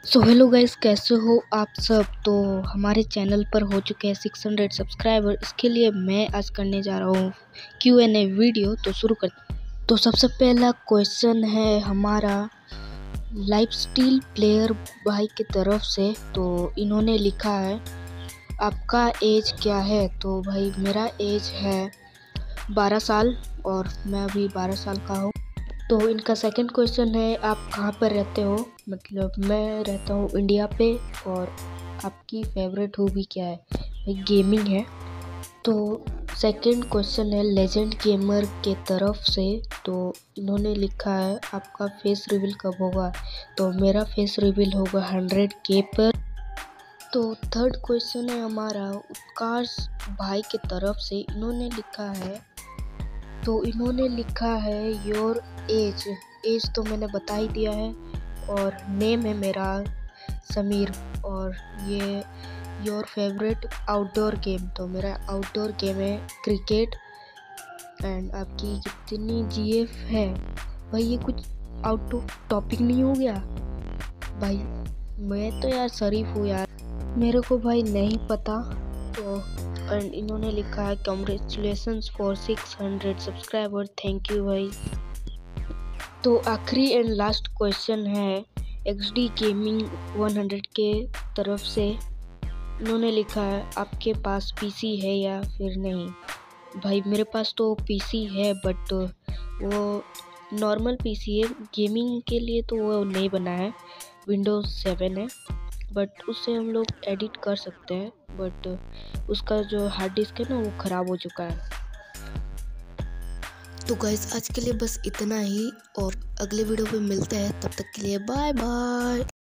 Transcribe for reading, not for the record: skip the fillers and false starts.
So hello guys, कैसे हो आप सब। तो हमारे चैनल पर हो चुके हैं 600 सब्सक्राइबर। इसके लिए मैं आज करने जा रहा हूँ Q&A वीडियो। तो शुरू कर। तो सबसे पहला क्वेश्चन है हमारा लाइफ स्टाइल प्लेयर भाई की तरफ से। तो इन्होंने लिखा है आपका एज क्या है। तो भाई मेरा एज है 12 साल और मैं अभी 12 साल का हूँ। तो इनका सेकंड क्वेश्चन है आप कहाँ पर रहते हो। मतलब मैं रहता हूँ इंडिया पे। और आपकी फेवरेट हॉबी क्या है। भाई गेमिंग है। तो सेकंड क्वेश्चन है लेजेंड गेमर के तरफ से। तो इन्होंने लिखा है आपका फेस रिवील कब होगा। तो मेरा फेस रिवील होगा 100K पर। तो थर्ड क्वेश्चन है हमारा उत्कर्ष भाई के तरफ से। इन्होंने लिखा है योर एज तो मैंने बता ही दिया है। और नेम है मेरा समीर। और ये योर फेवरेट आउटडोर गेम। तो मेरा आउटडोर गेम है क्रिकेट। एंड आपकी कितनी GF है। भाई ये कुछ आउट ऑफ टॉपिक नहीं हो गया भाई। मैं तो यार शरीफ हूँ यार, मेरे को भाई नहीं पता। तो एंड इन्होंने लिखा है congratulations for 600 subscriber, thank you भाई। तो आखिरी एंड लास्ट क्वेश्चन है XD गेमिंग 100 के तरफ से। इन्होंने लिखा है आपके पास PC है या फिर नहीं। भाई मेरे पास तो PC है बट वो नॉर्मल PC है। गेमिंग के लिए तो वो नहीं बना है, Windows 7 है। बट उससे हम लोग एडिट कर सकते हैं। बट उसका जो हार्ड डिस्क है ना वो ख़राब हो चुका है। तो गाइस आज के लिए बस इतना ही और अगले वीडियो पे मिलते हैं। तब तक के लिए बाय बाय।